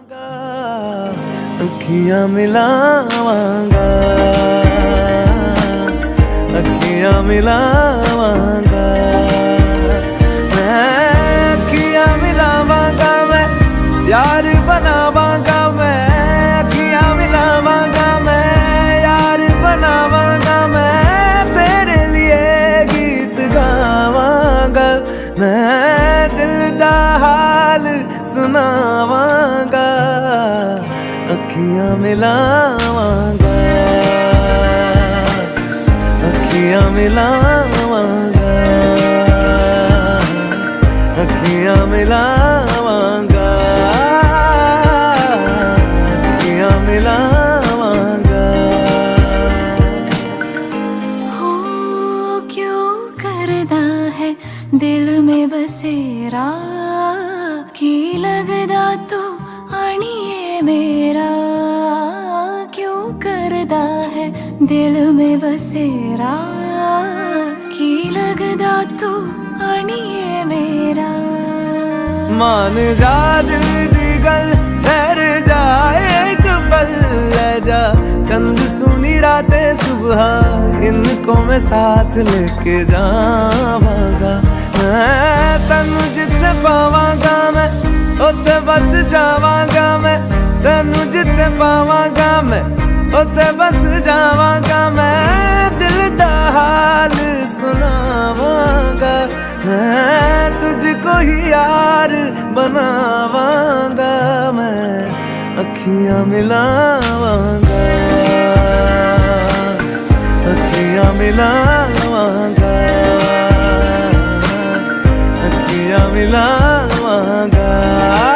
अखियां मिलावांगा, अखियां मिलावांगा, मैं अखियां मिलावांगा, मैं यार बनावांगा, मैं अखियां मिलावांगा, मैं यार बनावांगा, मैं तेरे लिए गीत गावांगा, मैं दिल दा हाल सुनावांगा, अखियां मिलावांगा, अखियां मिलावांगा, अखियां मिलावांगा, अखियां मिलावांगा। हो क्यों करदा है दिल में बसेरा, की लगदा तू आनिए मेरा, क्यों करदा है दिल में बसेरा, की लगदा तू आनिए मेरा। मान जा दिल दी गल, ठहर जा एक पल, ले जा चंद सुनी रातें सुबह, इनको मैं साथ लेके जावांगा, मैं तन्नू जिथे पावांगा, मैं उत्थे बस जावांगा, मैं तन्नू जिथे पावांगा, मैं उत्थे बस जावांगा, मैं दिल दा हाल सुनावांगा, मैं तुझको ही यार बनावांगा, मैं अखियां मिलावांगा, अखियां मिलावांगा, अखियां मिलावांगा।